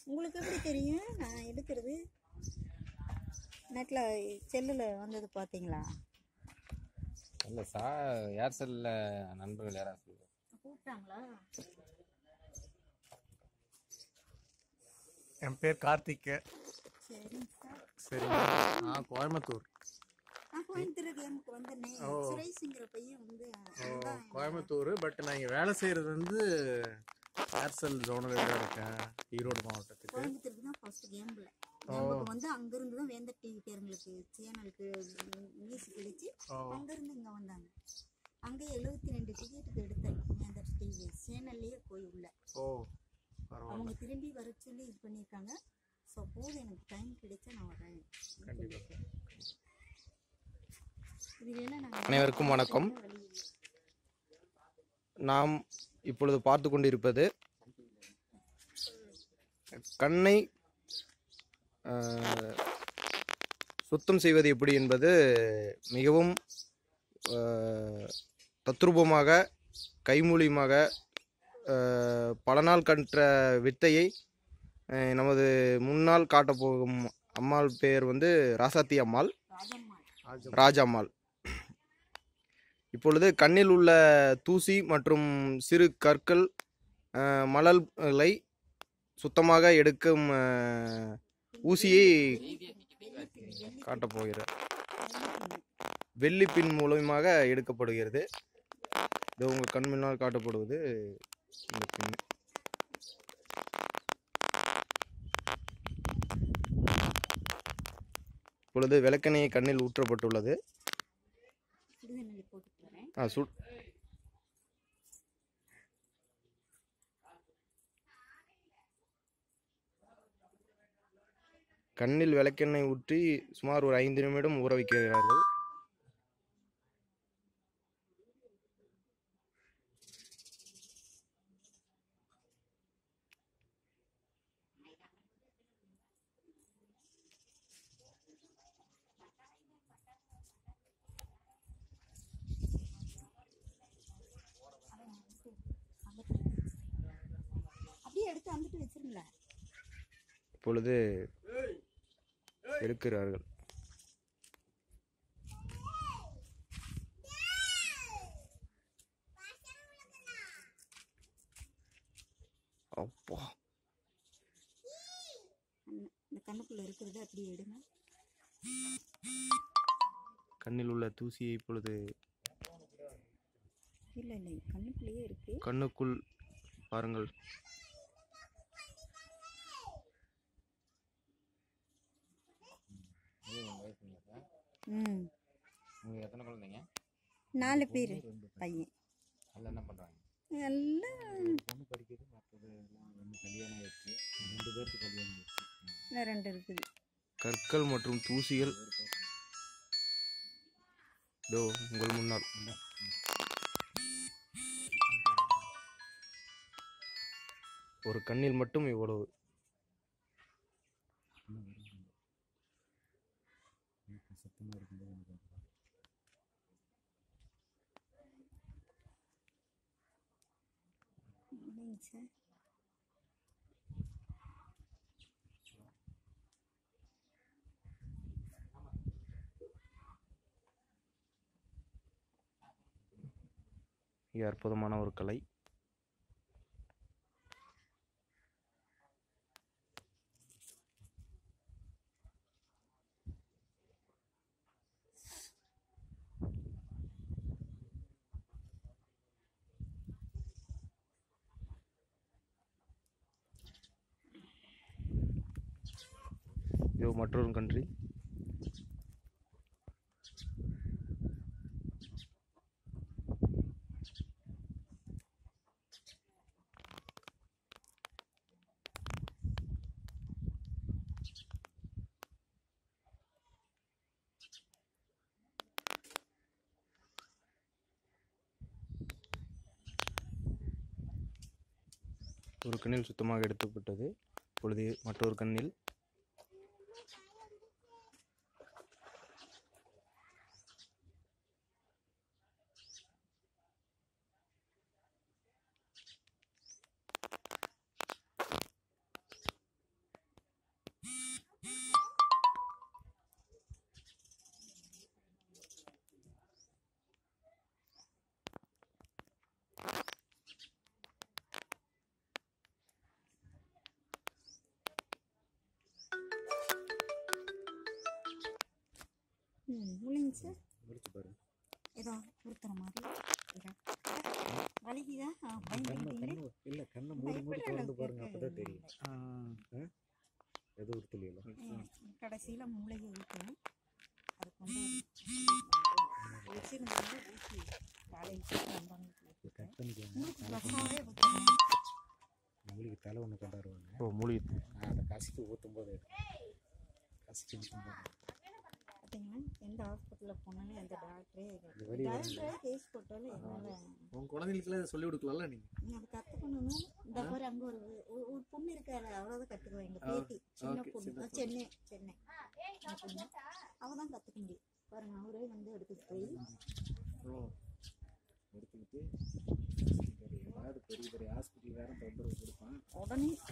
உங்களுக்கு எப்படி தெரியும் நான் எடுக்கிறது? நெட்டில் செல்லில் வந்தது பார்த்தீங்களா? இல்லை ஏர்செல்லில் நண்பர்கள் யாராவது கூப்பிட்டாங்களா? என் பேர் கார்த்திக். சரிங்க சார். சரி, நான் கோயம்புத்தூர். கோயம்புத்தூருக்கு எனக்கு வந்தேன். சுரேஷுங்கிற பையன் வந்து கோயம்புத்தூர். பட் நான் இங்கே வேலை செய்கிறது வந்து ஏர்செல் ஜோனில் இருக்கேன், ஈரோடு மாவட்டத்துக்கு. கோயம்புத்தூருக்கு தான் ஃபர்ஸ்ட் கேம்பில் நமக்கு வந்து அங்கேருந்து தான் வேந்தர் டிவி பேருங்களுக்கு சேனலுக்கு நியூஸ் கிடைச்சி அங்கேருந்து இங்கே வந்தாங்க. அங்கே 72 டிக்கெட்டுக்கு எடுத்தேன் வேந்தர் டிவி சேனல்லையே போய் உள்ள. அவங்க திரும்பி வர சொல்லி இது பண்ணியிருக்காங்க. ஸோ போது எனக்கு டைம் கிடைச்சா நான் வரேன். அனைவருக்கும் வணக்கம். நாம் இப்பொழுது பார்த்து கொண்டிருப்பது கண்ணை சுத்தம் செய்வது எப்படி என்பது மிகவும் தத்ரூபமாக கைமூலியமாக பல நாள் கற்ற வித்தையை நமது முன்னால் காட்டப்போகும் அம்மாள் பெயர் வந்து ராசாத்தி அம்மாள், ராஜம்மாள். இப்பொழுது கண்ணில் உள்ள தூசி மற்றும் சிறு கற்கள் மணல்களை சுத்தமாக எடுக்கும் ஊசியை காட்டப்போகிறார். வெள்ளி பின் மூலமாக எடுக்கப்படுகிறது. இது உங்கள் கண் முன்னால் காட்டப்படுவது இந்த பின். இப்பொழுது விளக்கெண்ணெயை கண்ணில் ஊற்றப்பட்டுள்ளது. கண்ணில் விளக்கெண்ணெய் ஊற்றி சுமார் ஒரு 5 நிமிடம் ஊற வைக்கிறார்கள். இப்பொழுது எடுக்கிறார்கள். அப்பா, கண்ணுக்குள்ள இருக்கிறது அப்படியே எடுங்க. கண்ணில் உள்ள தூசியை இப்பொழுது இல்லை கண்ணுக்குள்ளேயே இருக்கு. கண்ணுக்குள் பாருங்கள். எத்தனை குழந்தைங்க? 4 பேர் பையன். என்ன பண்றாங்க? எல்லாம் படிக்கிறது. மற்றது கல்யாணம் ஆயிடுச்சு. 2 பேருக்கு கல்யாணம் ஆயிடுச்சு. 2 இருக்குது. கற்கள் மற்றும் தூசிகள் இதோ உங்கள் முன்னால். ஒரு கண்ணில் மட்டும் இவ்வளவு. இது அற்புதமான ஒரு கலை. இது மற்றொரு கண்ட்ரி. ஒரு கண்ணில் சுத்தமாக எடுக்கப்பட்டது. இப்பொழுது மற்றொரு கண்ணில் எப்படிங்க சார்? முடிச்சு பாரு. ஏதோ உறுத்துற மாதிரி வலிக்குதா? பயந்துக்கிட்டீங்களே. இல்ல கண்ணை மூடி மூடி திறந்து பாருங்க, அப்பதான் தெரியும். எது உறுத்தலையில கடைசியில் மூளையை ஊற்றணும். அது கொண்டு வச்சிருந்தாங்க ஊற்றி காலையில் வந்தாங்க. கட் பண்ணிக்கோங்க. ரசாவே ஊற்றணும். மூலிகை தலை ஒன்று கொண்டாடுவாங்க. ஓ மூலிகை. அதை கசிக்கு ஊற்றும் போது கசிச்சு ஊற்றும் போது பார்த்தீங்கன்னா எந்த ஹாஸ்பிட்டலில் போனாலும் எந்த டாக்டரே கேஸ் போட்டாலும் என்னால் உங்க குழந்தைகளுக்குலாம் இதை சொல்லி கொடுக்கலாம்ல நீங்க. நீங்கள் அதை கற்றுக்கணும். இந்த மாதிரி அங்கே ஒரு பொண்ணு இருக்காரு, அவ்வளோதான் கற்றுக்குவேன். எங்கள் பேத்தி சின்ன பொண்ணு, சென்னை அந்த பொண்ணு அவள் தான் கற்றுக்க முடியும். பாருங்க, அவரே வந்து எடுத்துகிட்டு போய் எடுத்துக்கிட்டு ஏதாவது பெரிய பெரிய ஹாஸ்பிட்டல் வேற தொந்தரவு கொடுப்பான். உடனே